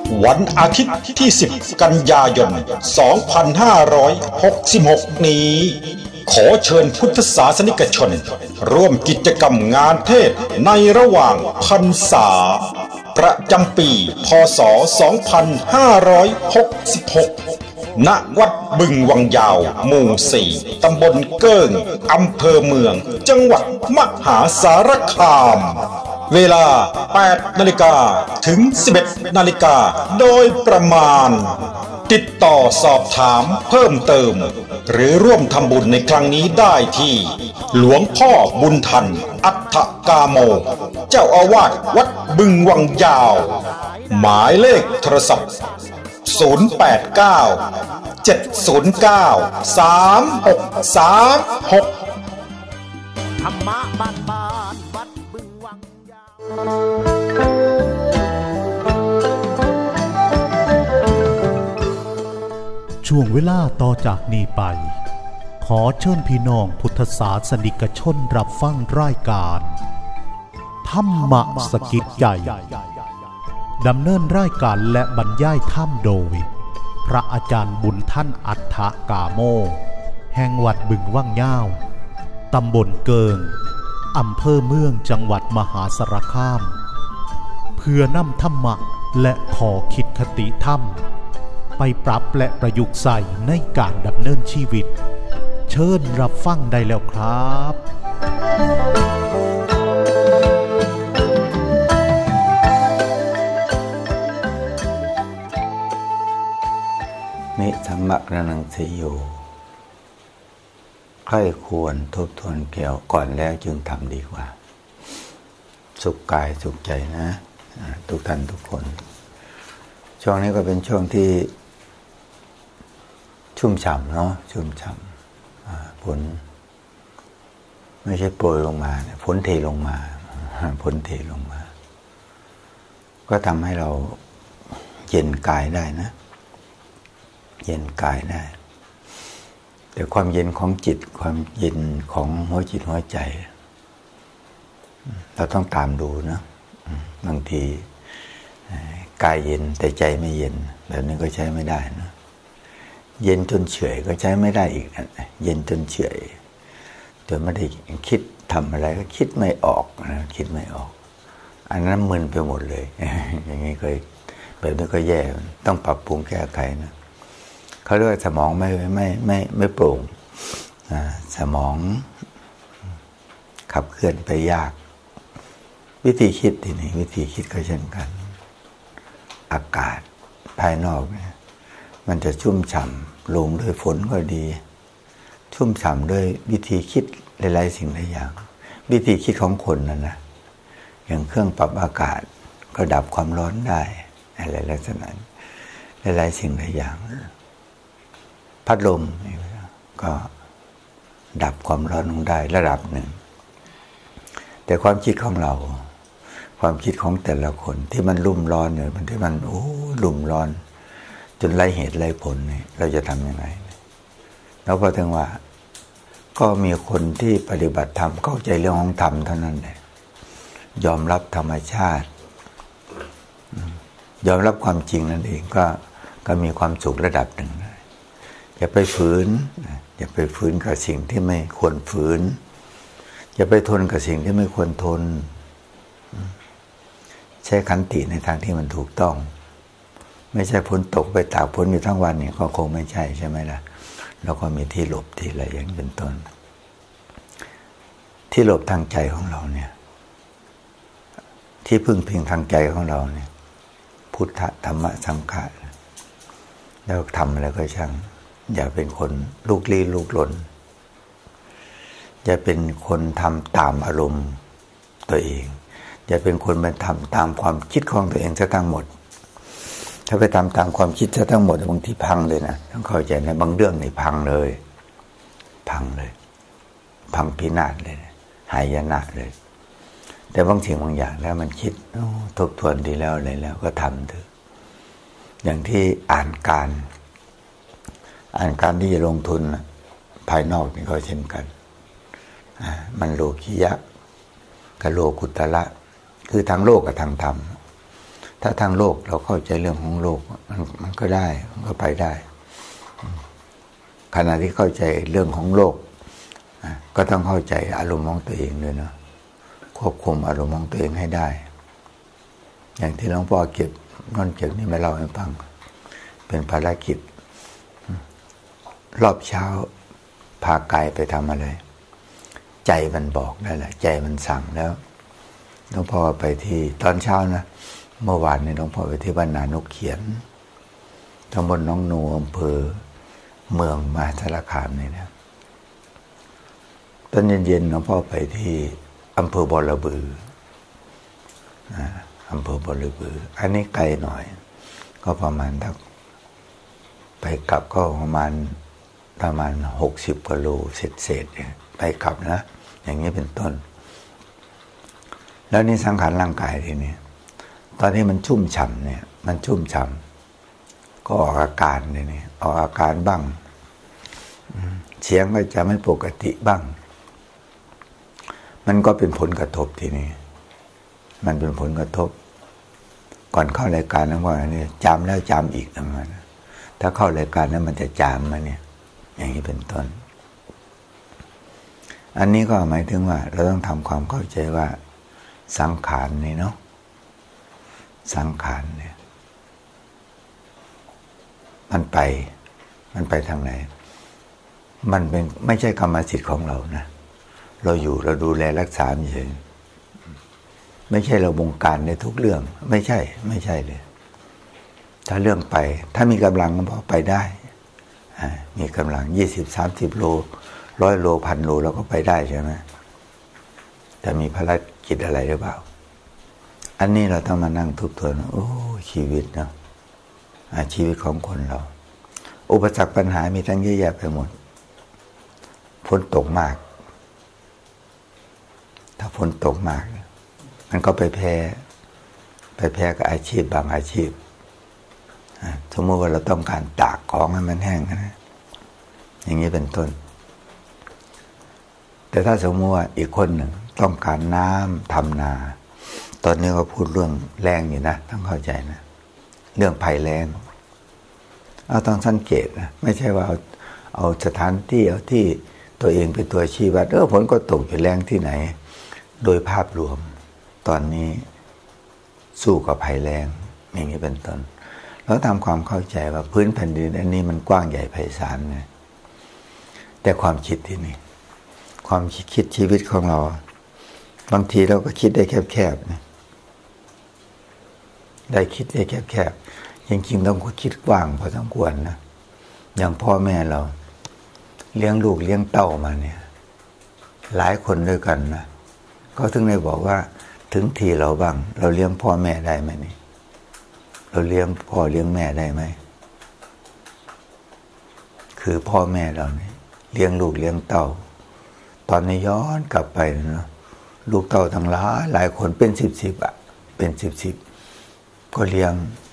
วันอาทิตย์ที่10กันยายน2566นี้ขอเชิญพุทธศาสนิกชนร่วมกิจกรรมงานเทศน์ในระหว่างพรรษาประจำปีพ.ศ. 2566 ณ วัดบึงวังยาวหมู่ 4 ตำบลเกิ้งอำเภอเมืองจังหวัดมหาสารคามเวลา 8 นาฬิกาถึง 11 นาฬิกาโดยประมาณติดต่อสอบถามเพิ่มเติมหรือร่วมทำบุญในครั้งนี้ได้ที่หลวงพ่อบุญทันอัฏฐกาโมเจ้าอาวาสวัดบึงวังยาวหมายเลขโทรศัพท์089 709 3636 ธรรมะบ้านวัดบึงวังยาวช่วงเวลาต่อจากนี้ไปขอเชิญพี่น้องพุทธศาสนิกชนรับฟังรายการธรรมะสกิดใจดำเนินรายการและบรรยายธรรมโดยพระอาจารย์บุญท่านอัฏฐกาโมแห่งวัดบึงวังยาวตำบลเกิงอำเภอเมืองจังหวัดมหาสารคามเพื่อนำธรรมะและขอคิดคติธรรมไปปรับและประยุกต์ใส่ในการดำเนินชีวิตเชิญรับฟังได้แล้วครับนิธรรมะระนังสิโยใครควรทบทวนเกี่ยวก่อนแล้วจึงทำดีกว่าสุขกายสุขใจนะทุกท่านทุกคนช่วงนี้ก็เป็นช่วงที่ชุ่มฉ่ำเนาะชุ่มฉ่ำฝนไม่ใช่โปรยลงมาฝนเทลงมาฝนเทลงมาก็ทำให้เราเย็นกายได้นะเย็นกายได้แต่ความเย็นของจิตความเย็นของหัวจิตหัวใจเราต้องตามดูนะบางทีกายเย็นแต่ใจไม่เย็นแบบนี้ก็ใช้ไม่ได้นะเย็นจนเฉยก็ใช้ไม่ได้อีกนะเย็นจนเฉยจนไม่ได้คิดทำอะไรก็คิดไม่ออกนะคิดไม่ออกอันนั้นมึนไปหมดเลยอย่างนี้เคยแบบนี้ก็แย่ต้องปรับปรุงแก้ไขนะเขาเรียกว่าสมองไม่โปร่งสมองขับเคลื่อนไปยากวิธีคิดทีนี้วิธีคิดก็เช่นกันอากาศภายนอกเนี่ยมันจะชุ่มฉ่ำลงด้วยฝนก็ดีชุ่มฉ่ำด้วยวิธีคิดหลายๆสิ่งหลายอย่างวิธีคิดของคนนะอย่างเครื่องปรับอากาศก็ดับความร้อนได้อะไรลักษณะหลายๆสิ่งหลายอย่างพัดลมก็ดับความร้อนลงได้ระดับหนึ่งแต่ความคิดของเราความคิดของแต่ละคนที่มันรุ่มร้อนเนี่ยมันที่มันรุ่มร้อนจนไร้เหตุไร้ผลเนี่ยเราจะทำยังไงแล้วพอถึงว่าก็มีคนที่ปฏิบัติธรรมเข้าใจเรื่องของธรรมเท่านั้นแหละยอมรับธรรมชาติยอมรับความจริงนั่นเองก็มีความสุขระดับหนึ่งอย่าไปฝืนอย่าไปฝืนกับสิ่งที่ไม่ควรฝืนอย่าไปทนกับสิ่งที่ไม่ควรทนใช้ขันติในทางที่มันถูกต้องไม่ใช่ฝนตกไปตากฝนอยู่ทั้งวันเนี่ยก็คงไม่ใช่ใช่ไหมล่ะแล้วก็มีที่หลบที่อะไรอย่างเป็นต้นที่หลบทางใจของเราเนี่ยที่พึ่งพิงทางใจของเราเนี่ยพุทธธรรมะสังฆะแล้วทำอะไรก็ช่างอย่าเป็นคนลุกลี้ลุกลนอย่าเป็นคนทำตามอารมณ์ตัวเองอย่าเป็นคนไปทำตามความคิดของตัวเองซะทั้งหมดถ้าไปทำตามความคิดซะทั้งหมดบางทีพังเลยนะต้องเข้าใจนะบางเรื่องนี่พังเลยพังพินาศเลยหายนะเลยแต่บางสิ่งบางอย่างแล้วมันคิดทบทวนดีแล้วอะไรแล้วก็ทำเถอะอย่างที่อ่านการที่จะลงทุนภายนอกนี่ก็เช่นกันมันโลกิยะกับโลกุตระคือทางโลกกับทางธรรมถ้าทางโลกเราเข้าใจเรื่องของโลกมันก็ได้มันก็ไปได้ขณะที่เข้าใจเรื่องของโลกก็ต้องเข้าใจอารมณ์ของตัวเองด้วยนะควบคุมอารมณ์ของตัวเองให้ได้อย่างที่หลวงพ่อเก็บนอนเก็บนี่มาเล่าให้ฟังเป็นภารกิจรอบเช้าพากายไปทำอะไรใจมันบอกได้แหละใจมันสั่งแล้วหลวงพ่อไปที่ตอนเช้านะเมื่อวานนี้หลวงพ่อไปที่บ้านนานกเขียนตำบลหนองนูอำเภอเมืองมหาสารคามนี่นะตอนเย็นๆหลวงพ่อไปที่อำเภอบอระบืออำเภอบอระบืออันนี้ไกลหน่อยก็ประมาณทักไปกลับก็ประมาณ60 กิโลเศษเนี่ยไปกลับนะอย่างนี้เป็นต้นแล้วนี่สังขารร่างกายทีนี้ตอนที่มันชุ่มฉ่ำเนี่ยมันชุ่มฉ่ำก็ออกอาการเนี่ยออกอาการบ้างเสียงก็จะไม่ปกติบ้างมันก็เป็นผลกระทบทีนี้มันเป็นผลกระทบก่อนเข้ารายการนั้นว่าเนี่ยจำแล้วจำอีกนะมันถ้าเข้ารายการนั้นมันจะจำมาเนี่ยอย่างนี้เป็นต้นอันนี้ก็หมายถึงว่าเราต้องทำความเข้าใจว่าสังขารนี่เนาะสังขารเนี่ยมันไปทางไหนมันเป็นไม่ใช่กรรมสิทธิ์ของเรานะเราอยู่เราดูแลรักษาเฉยไม่ใช่เราบงการในทุกเรื่องไม่ใช่เลยถ้าเรื่องไปถ้ามีกำลังก็พอไปได้มีกำลัง20-30 โล100 โล1,000 โลเราก็ไปได้ใช่ไหมแต่มีภารกิจอะไรหรือเปล่าอันนี้เราต้องมานั่งทบทวนโอ้ชีวิตเนาะชีวิตของคนเราอุปสรรคปัญหามีทั้งเยอะแยะไปหมดฝนตกมากถ้าฝนตกมากมันก็ไปแพ้กับอาชีพบางอาชีพสมมติว่าเราต้องการตากของให้มันแห้งนะอย่างนี้เป็นต้นแต่ถ้าสมมติว่าอีกคนหนึ่งต้องการน้ำทำนาตอนนี้ก็พูดเรื่องแรงอยู่นะต้องเข้าใจนะเรื่องภัยแล้งต้องสังเกตนะไม่ใช่ว่าเอาสถานที่เอาที่ตัวเองเป็นตัวชี้วัดฝนก็ตกอยู่แรงที่ไหนโดยภาพรวมตอนนี้สู้กับภัยแล้งอย่างนี้เป็นต้นแล้วทำความเข้าใจว่าพื้นแผ่นดินอันนี้มันกว้างใหญ่ไพศาลนะแต่ความคิดที่นี่ความคิดชีวิตของเราบางทีเราก็คิดได้แคบๆนะได้คิดได้แคบๆจริงๆต้องคิดกว้างพอสมควรนะอย่างพ่อแม่เราเลี้ยงลูกเลี้ยงเต้ามาเนี่ยหลายคนด้วยกันนะก็ถึงได้บอกว่าถึงทีเราบ้างเราเลี้ยงพ่อแม่ได้ไหมนี่เราเลี้ยงพ่อเลี้ยงแม่ได้ไหมคือพ่อแม่เราเนี่ยเลี้ยงลูกเลี้ยงเต้าตอนนี้ย้อนกลับไปนะลูกเต้าทั้งหลายคนเป็น10เป็น10ก็เลี้ยง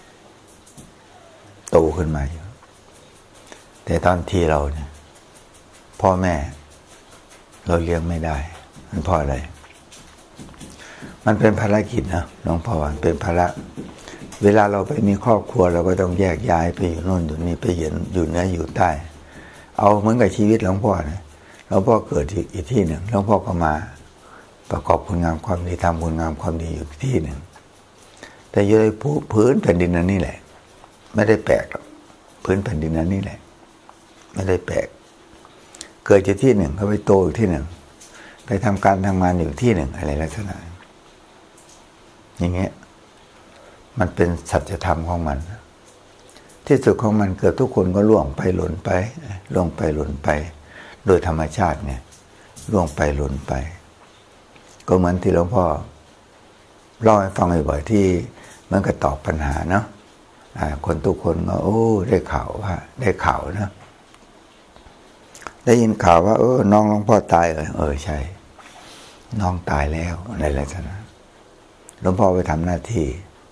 โตขึ้นมาอยู่แต่ตอนที่เราเนี่ยพ่อแม่เราเลี้ยงไม่ได้มันเพราะอะไรมันเป็นภารกิจนะหลวงพ่อมันเป็นภาระเวลาเราไปมีครอบครัวเราก็ต้องแยกย้ายไปอยู่โน่นอยู่นี่ไปอยู่เหนืออยู่ใต้เอาเหมือนกับชีวิตหลวงพ่อนะหลวงพ่อเกิดอีกที่หนึ่งหลวงพ่อก็มาประกอบคุณงามความดีทำคุณงามความดีอยู่ที่หนึ่งแต่อยู่ในพื้นแผ่นดินนั้นนี่แหละไม่ได้แปลกหรอกพื้นแผ่นดินนั้นนี่แหละไม่ได้แปลกเกิดจากที่หนึ่งก็ไปโตอีกที่หนึ่งไปทำการทำงานอยู่ที่หนึ่งอะไรลักษณะอย่างเงี้ยมันเป็นสัจธรรมของมันที่สุดของมันเกิดทุกคนก็ล่วงไปหล่นไปโดยธรรมชาติเนี่ยล่วงไปหล่นไปก็เหมือนที่หลวงพ่อเล่าให้ฟังบ่อยๆที่มันก็ตอบปัญหาเนาะคนทุกคนก็ได้ข่าวนะได้ยินข่าวว่าน้องหลวงพ่อตายใช่น้องตายแล้วในลักษณะหลวงพ่อไปทำหน้าที่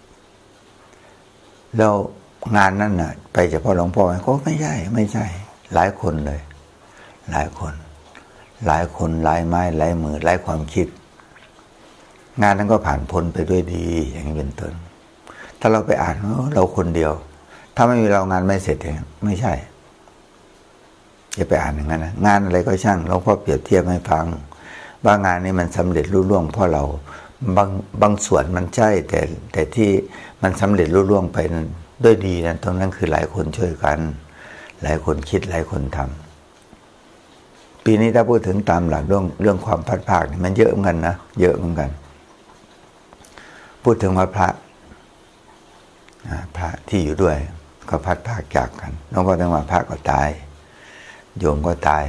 แล้วงานนั้นน่ะไปเฉพาะหลวงพ่อก็ไม่ใช่หลายคนเลยหลายคนหลายไม้หลายมือหลายความคิดงานนั้นก็ผ่านพ้นไปด้วยดีอย่างนี้เป็นต้นถ้าเราไปอ่านเราคนเดียว ถ้าไม่มีเรางานไม่เสร็จเองไม่ใช่อย่าไปอ่านอย่างนั้นนะงานอะไรก็ช่างหลวงพ่อเปรียบเทียบให้ฟังว่างานนี้มันสำเร็จรุ่ล่วงเพราะเราบางส่วนมันใช่แต่ที่มันสำเร็จรุ่ล่วงไปนั้นด้วยดีนะตรงนั้นคือหลายคนช่วยกันหลายคนคิดหลายคนทำปีนี้ถ้าพูดถึงตามหลักเรื่องความพัดภาคนี่มันเยอะเหมือนกันนะเยอะเหมือนกันพูดถึงว่าพระที่อยู่ด้วยก็พัดภาคจากกันน้องก็ต้องว่าพระก็ตายโยมก็ตาย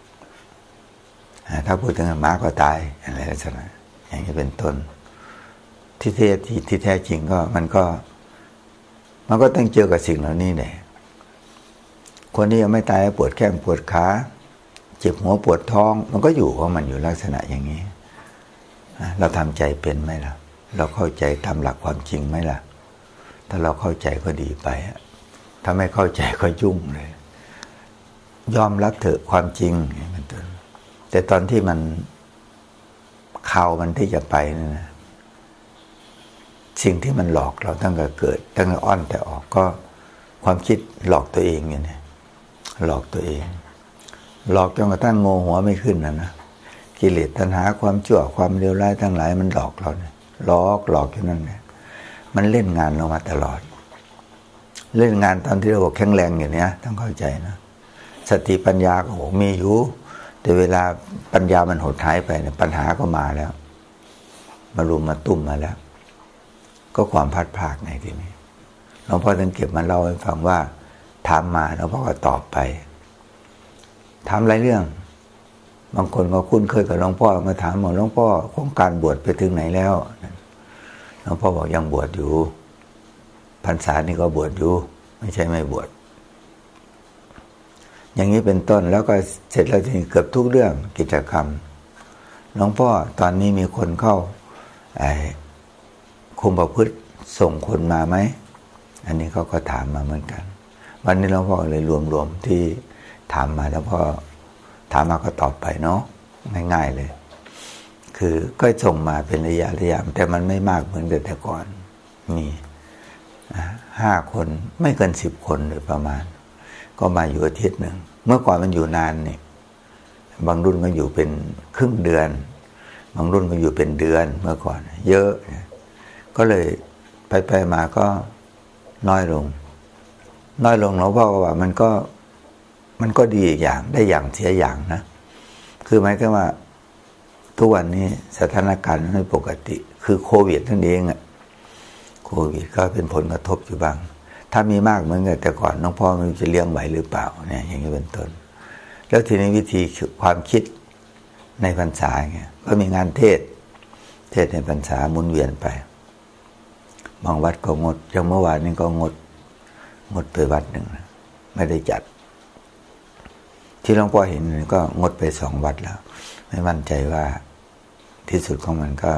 ถ้าพูดถึงม้าก็ตายอะไรลักษณะอย่างนี้เป็นต้นที่แท้จริงก็มันก็ต้องเจอกับสิ่งเหล่านี้แหละคนที่ยังไม่ตายปวดแข้งปวดขาเจ็บหัวปวดท้องมันก็อยู่ของมันอยู่ลักษณะอย่างนี้เราทำใจเป็นไหมล่ะเราเข้าใจตามหลักความจริงไหมล่ะถ้าเราเข้าใจก็ดีไปถ้าไม่เข้าใจก็ยุ่งเลยยอมรับเถอะความจริงเป็นต้นแต่ตอนที่มันข่าวมันที่จะไปนั่นนะสิ่งที่มันหลอกเราตั้งแต่เกิดตั้งแต่อ้อนแต่ออกก็ความคิดหลอกตัวเองอย่างนี้หลอกตัวเองหลอกจนกระทั่งโง่หัวไม่ขึ้นนะกิเลสตัณหาความชั่วความเลวร้ายทั้งหลายมันหลอกเราเนี่ยหลอกอยู่นั่นแหละมันเล่นงานเรามาตลอดเล่นงานตอนที่เราบอกแข็งแรงอย่างนี้ต้องเข้าใจนะสติปัญญาก็มีอยู่แต่เวลาปัญญามันหดหายไปเนี่ยปัญหาก็มาแล้วมารุมมาตุ้มมาแล้วก็ความพัดภาคในที่นี้หลวงพ่อท่านเก็บมาเล่าให้ฟังว่าถามมาหลวงพ่อก็ตอบไปถามหลายเรื่องบางคนก็คุ้นเคยกับหลวงพ่อมาถามหลวงพ่อโครงการบวชไปถึงไหนแล้วหลวงพ่อบอกยังบวชอยู่พรรษานี่ก็บวชอยู่ไม่ใช่ไม่บวชอย่างนี้เป็นต้นแล้วก็เสร็จแล้วทีนี้เกือบทุกเรื่องกิจกรรมหลวงพ่อตอนนี้มีคนเข้าคุมประพฤติส่งคนมาไหมอันนี้เขาก็ถามมาเหมือนกันวันนี้หลวงพ่อเลยรวมๆที่ถามมาแล้วพ่อถามมาก็ตอบไปเนาะง่ายๆเลยคือก็ส่งมาเป็นระยะแต่มันไม่มากเหมือนแต่ก่อนมี5 คนไม่เกิน10 คนโดยประมาณก็มาอยู่อาทิตย์หนึ่งเมื่อก่อนมันอยู่นานเนี่ยบางรุ่นก็อยู่เป็นครึ่งเดือนบางรุ่นก็อยู่เป็นเดือนเมื่อก่อนเยอะก็เลยไปมาก็น้อยลงหลวงพ่อก็ว่ามันก็ดีอย่างได้อย่างเสียอย่างนะคือหมายถึงว่าทุกวันนี้สถานการณ์ไม่ปกติคือโควิดนั่นเองโควิดก็เป็นผลกระทบอยู่บ้างถ้ามีมากเหมือนกันแต่ก่อนน้องพ่อไม่รู้จะเลี้ยงไหวหรือเปล่าเนี่ยอย่างนี้เป็นต้นแล้วทีนี้วิธีความคิดในพรรษาเงี้ยก็มีงานเทศในพรรษาหมุนเวียนไปบางวัดก็งดอย่างเมื่อวานนี้ก็งดไปวัดหนึ่งไม่ได้จัดที่หลวงพ่อเห็นก็งดไป2 วัดแล้วไม่มั่นใจว่าที่สุดของมันก็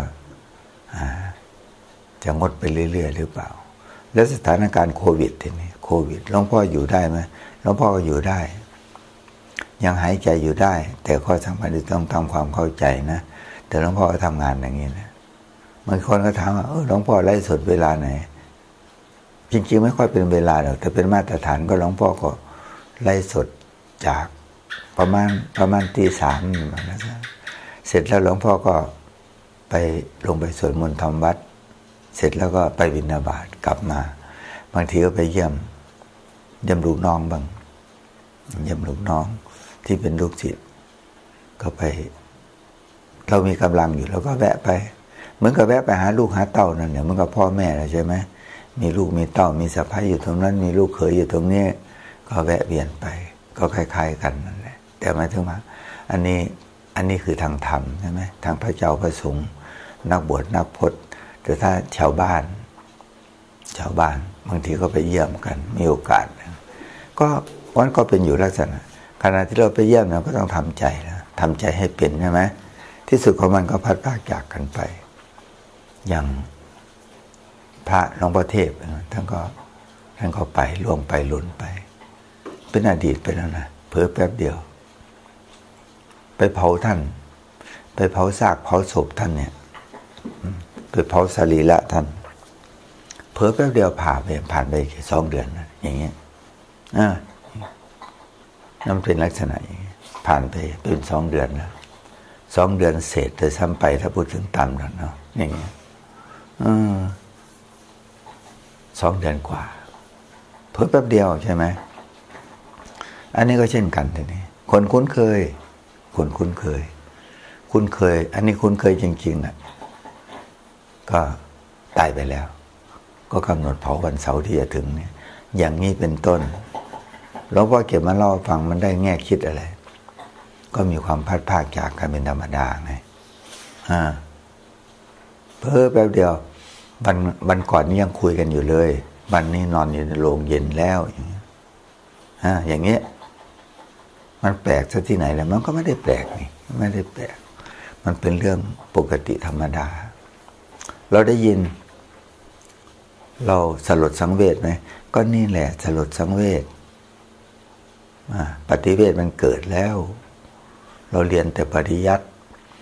จะงดไปเรื่อยๆหรือเปล่าแล้วสถานการณ์โควิดทีนี้โควิดหลวงพ่ออยู่ได้ไหมหลวงพ่อก็อยู่ได้ยังหายใจอยู่ได้แต่ข้อสำคัญคือต้องทำความเข้าใจนะแต่หลวงพ่อก็ทำงานอย่างนี้นะบางคนก็ถามว่าหลวงพ่อไลฟ์สดเวลาไหนจริงๆไม่ค่อยเป็นเวลาหรอกแต่เป็นมาตรฐานก็หลวงพ่อก็ไลฟ์สดจากประมาณตี 3นะเสร็จแล้วหลวงพ่อก็ไปลงไปสวดมนต์ทำวัดเสร็จแล้วก็ไปบิณฑบาตกลับมาบางทีก็ไปเยี่ยมลูกน้องบ้างเยี่ยมลูกน้องที่เป็นลูกศิษย์ก็ไปเรามีกำลังอยู่แล้วก็แวะไปเหมือนกับแวะไปหาลูกหาเต้านั่นเนี่ยเหมือนกับพ่อแม่ใช่ไหมมีลูกมีเต้ามีสะใภ้อยู่ตรงนั้นมีลูกเขยอยู่ตรงนี้ก็แวะเวียนไปก็คล้ายๆกันนั่นแหละแต่หมายถึงว่าอันนี้คือทางธรรมใช่ไหมทางพระเจ้าพระสงฆ์นักบวชนักพจน์แต่ถ้าชาวบ้านบางทีก็ไปเยี่ยมกันมีโอกาสก็วันก็เป็นอยู่ลักษณะขณะที่เราไปเยี่ยมเราก็ต้องทำใจนะทำใจให้เป็นใช่ไหมที่สุดของมันก็พัดพรากจากกันไปอย่างพระหลวงพ่อเทพท่านก็ไปล่วงไปหล่นไปเป็นอดีตไปแล้วนะเผลอแป๊บเดียวไปเผาท่านไปเผาซากเผาศพท่านเนี่ยไปเผาสรีระท่านเพิ่แป๊บเดียวผ่านไป2 เดือนนะอย่างเงี้ยนั่นเป็นลักษณะอย่างนี้ผ่านไปเป็น2 เดือนแล้ว2 เดือนเศษแต่ซ้ำไปถ้าพูดถึงต่ำแล้วเนาะอย่างเงี้ย2 เดือนกว่าเพิ่แป๊บเดียวใช่ไหมอันนี้ก็เช่นกันทีนี้คนคุ้นเคยอันนี้คุ้นเคยจริงๆก็ตายไปแล้วก็กำหนดเผาวันเสาร์ที่จะถึงเนี่ยอย่างนี้เป็นต้นหลวงพ่อเก็บมาเล่าฟังมันได้แง่คิดอะไรก็มีความพัดภาคจากกันเป็นธรรมดาไงเพิ่แป๊บเดียววันก่อนนี้ยังคุยกันอยู่เลยวันนี้นอนอยู่ในโรงเย็นแล้วอย่างเงี้ยอย่างเงี้ยมันแปลกซะที่ไหนแล้วมันก็ไม่ได้แปลกนี่ไม่ได้แปลกมันเป็นเรื่องปกติธรรมดาเราได้ยินเราสลดสังเวชไหมก็นี่แหละสลดสังเวชปฏิเวทมันเกิดแล้วเราเรียนแต่ปริยัติ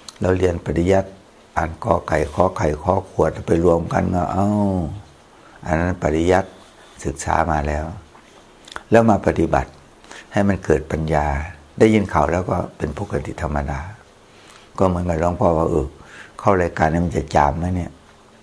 อ่านกอไก่ขอไข่ขอขวดไปรวมกันก็อันนั้นปริยัติศึกษามาแล้วมาปฏิบัติให้มันเกิดปัญญาได้ยินข่าวแล้วก็เป็นปกติธรรมดาก็เหมือนกับหลวงพ่อว่าเข้ารายการนี้มันจะจามไหมเนี่ย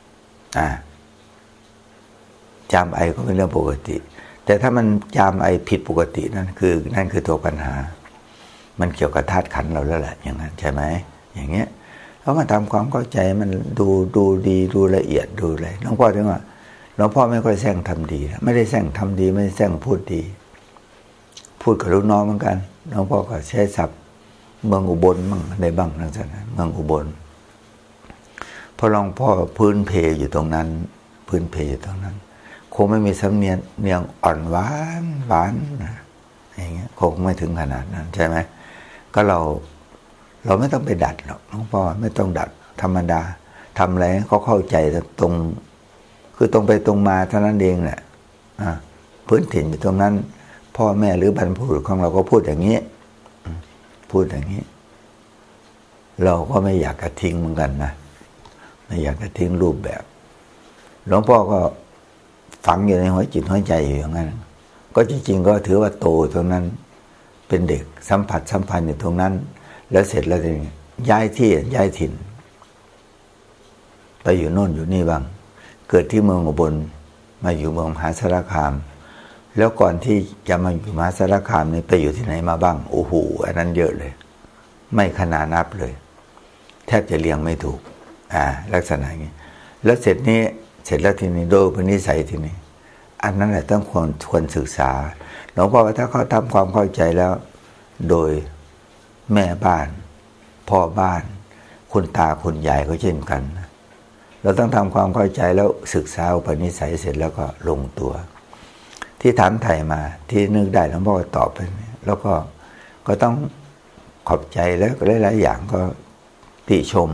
จามไอก็เป็นเรื่องปกติแต่ถ้ามันจามไอผิดปกตินั่นคือตัวปัญหามันเกี่ยวกับธาตุขันธ์เราแล้วแหละอย่างนั้นใช่ไหมอย่างเงี้ยเรามาทำความเข้าใจมันดูดีดูละเอียดดูอะไรหลวงพ่อถึงว่าหลวงพ่อไม่ค่อยแซงทำดีไม่ได้แซงทำดีไม่ได้แซงพูดดีพูดกับลูกน้องเหมือนกันหลวงพ่อก็ใช้ศัพท์เมืองอุบลบ้างในบ้างนั่นสินะเมืองอุบลพอหลวงพ่อพื้นเพอยู่ตรงนั้นคงไม่มีสำเนียงอ่อนหวานอย่างเงี้ยคงไม่ถึงขนาดนั้นใช่ไหมก็เราไม่ต้องไปดัดหรอกหลวงพ่อไม่ต้องดัดธรรมดาทำอะไรเขาเข้าใจตรงคือตรงไปตรงมาเท่านั้นเองแหละพื้นถิ่นอยู่ตรงนั้นพ่อแม่หรือบรรพบุรุษของเราก็พูดอย่างนี้เราก็ไม่อยากกระทิ้งเหมือนกันนะไม่อยากกระทิ้งรูปแบบหลวงพ่อก็ฝังอยู่ในหัวจิตหัวใจอยู่อย่างนั้นก็จริงๆก็ถือว่าโตตรงนั้นเป็นเด็กสัมพันธ์อยู่ตรงนั้นแล้วเสร็จแล้วย้ายถิ่นไปอยู่โน่นอยู่นี่บ้างเกิดที่เมืองอุบลมาอยู่เมืองมหาสารคามแล้วก่อนที่จะมาอยู่มหาสารคามนี่ไปอยู่ที่ไหนมาบ้างโอ้โหอันนั้นเยอะเลยไม่ขนานับเลยแทบจะเรียงไม่ถูกลักษณะอย่างนี้แล้วเสร็จแล้วทีนี้โดยพนิสัยทีนี้อันนั้นแหละต้องควรศึกษาหลวงพ่อว่าถ้าเขาทำความเข้าใจแล้วโดยแม่บ้านพ่อบ้านคุณตาคุณยายก็เช่นกันเราต้องทำความเข้าใจแล้วศึกษาอุปนิสัยเสร็จแล้วก็ลงตัวที่ถามไถ่มาที่นึกได้หลวงพ่อก็ตอบไปแล้วก็ต้องขอบใจแล้วหลายๆอย่างก็ติชม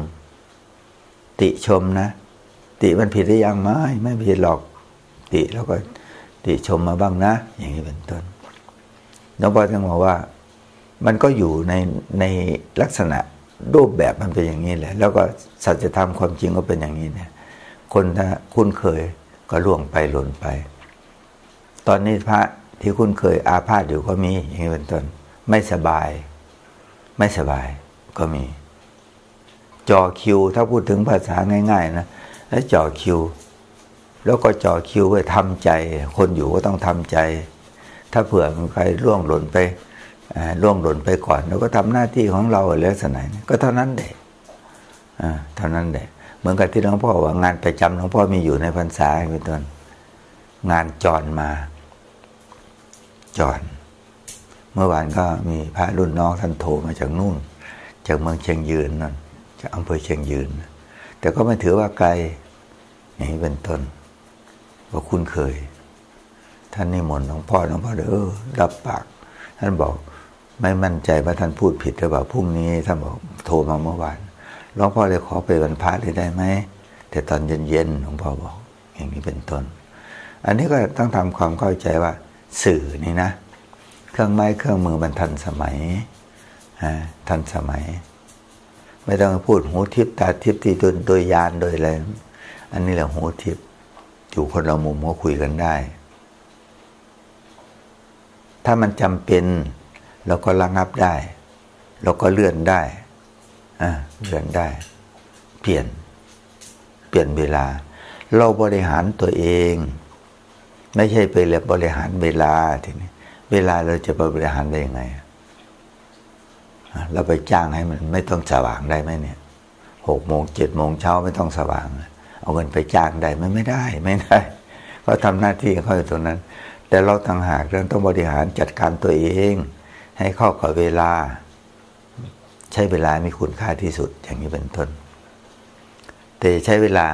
นะติมันผิดหรือยังไม่ผิดหรอกติแล้วก็ติชมมาบ้างนะอย่างนี้เป็นต้นหลวงพ่อท่านบอกว่ามันก็อยู่ในลักษณะรูปแบบมันเป็นอย่างนี้แหละแล้วก็สัจธรรมความจริงก็เป็นอย่างนี้เนี่ยคนถ้าคุ้นเคยก็ล่วงไปหล่นไปตอนนี้พระที่คุ้นเคยอาพาธอยู่ก็มีอย่างนี้เป็นต้นไม่สบายก็มีจ่อคิวถ้าพูดถึงภาษาง่ายๆนะแล้วจ่อคิวแล้วก็จ่อคิวไว้ทำใจคนอยู่ก็ต้องทำใจถ้าเผื่อใครล่วงหล่นไปก่อนเราก็ทำหน้าที่ของเราลักษณะนี้ก็เท่านั้นแหละเหมือนกับที่หลวงพ่อว่างานประจำหลวงพ่อมีอยู่ในพรรษาเป็นต้นงานจรมาเมื่อวานก็มีพระรุ่นน้องท่านโทรมาจากนู่นจากเมืองเชียงยืนนั่นจากอำเภอเชียงยืนแต่ก็ไม่ถือว่าไกลอย่างนี้เป็นต้นว่าคุ้นเคยท่านนิมนต์หลวงพ่อรับปากท่านบอกไม่มั่นใจว่าท่านพูดผิดหรือเปล่าพรุ่งนี้ท่านบอกโทรมาเมื่อวานหลวงพ่อเลยขอไปวันพระเลยได้ไหมแต่ตอนเย็นๆหลวงพ่อบอกอย่างนี้เป็นต้นอันนี้ก็ต้องทำความเข้าใจว่าสื่อนี่นะเครื่องไม้เครื่องมือมันทันสมัยไม่ต้องพูดหูทิพตาทิพที่โดยยานโดยอะไรอันนี้แหละหูทิพอยู่คนละมุมก็คุยกันได้ถ้ามันจำเป็นเราก็ระงับได้เราก็เลื่อนได้เลื่อนได้เปลี่ยนเวลาเราบริหารตัวเองไม่ใช่ไปบริหารเวลาทีนี้เวลาเราจะไปบริหารได้ยังไงเราไปจ้างให้มันไม่ต้องสว่างได้ไหมเนี่ย6 โมง 7 โมงเช้าไม่ต้องสว่างเอาเงินไปจ้างได้ไม่ได้เขาทำหน้าที่เขาอยู่ตรงนั้นแต่เราต่างหากเราต้องบริหารจัดการตัวเองให้เข้ากับเวลาใช้เวลามีคุณค่าที่สุดอย่างนี้เป็นต้นแต่ใช้เวลา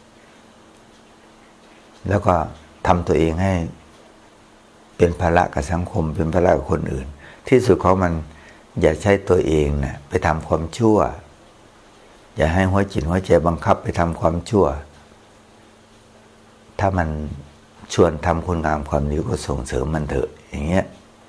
แล้วก็ทำตัวเองให้เป็นภาระกับสังคมเป็นภาระกับคนอื่นที่สุดของมันอย่าใช้ตัวเองนะไปทำความชั่วอย่าให้หัวจิตหัวใจบังคับไปทำความชั่วถ้ามันชวนทำคุณงามความดีก็ส่งเสริมมันเถอะอย่างเงี้ย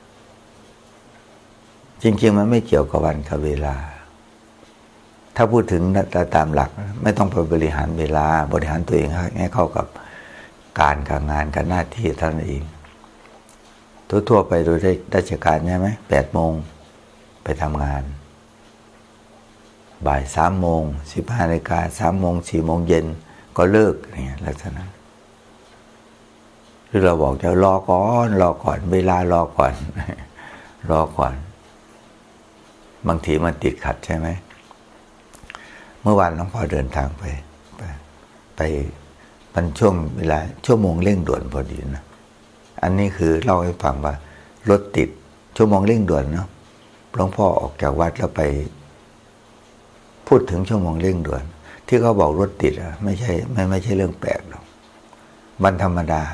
จริงๆมันไม่เกี่ยวกับวันกับเวลาถ้าพูดถึงตามหลักไม่ต้องไปบริหารเวลาบริหารตัวเองให้เข้ากับการกับงานกับหน้าที่เท่านั้นเองทั่วๆไปโดยราชการใช่ไหม8 โมงไปทำงานบ่าย3 โมง 15 นาฬิกา3 โมง 4 โมงเย็นก็เลิกเนี่ยลักษณะหรือเราบอกจะรอก่อนเวลารอก่อนบางทีมันติดขัดใช่ไหมเมื่อวานหลวงพ่อเดินทางไปมันช่วงเวลาชั่วโมงเร่งด่วนพอดีนะอันนี้คือเล่าให้ฟังว่ารถติดชั่วโมงเร่งด่วนเนาะหลวงพ่อออกจากวัดแล้วไปพูดถึงชั่วโมงเร่งด่วนที่เขาบอกรถติดไม่ใช่เรื่องแปลกหรอกวันธรรมดา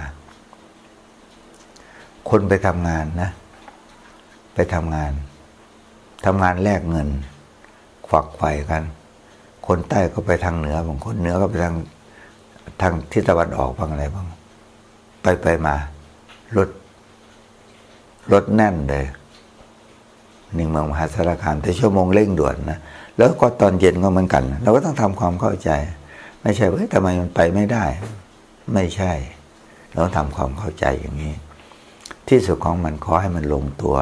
คนไปทำงานนะไปทำงานแลกเงินขวักไขว่กันคนใต้ก็ไปทางเหนือบางคนเหนือก็ไปทางทิศตะวันออกบ้างอะไรบ้างไปมารถแน่นเลย1 เมืองมหาสารคามแต่ชั่วโมงเร่งด่วนนะแล้วก็ตอนเย็นก็เหมือนกันเราก็ต้องทำความเข้าใจไม่ใช่ว่าทำไมมันไปไม่ได้ไม่ใช่เราต้องทำความเข้าใจอย่างนี้ที่สุดของมันขอให้มันลงตัว